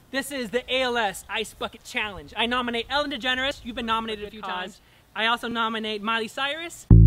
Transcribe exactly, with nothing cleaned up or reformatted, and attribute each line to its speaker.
Speaker 1: This is the A L S Ice Bucket Challenge. I nominate Ellen DeGeneres. You've been nominated a few times. I also nominate Miley Cyrus.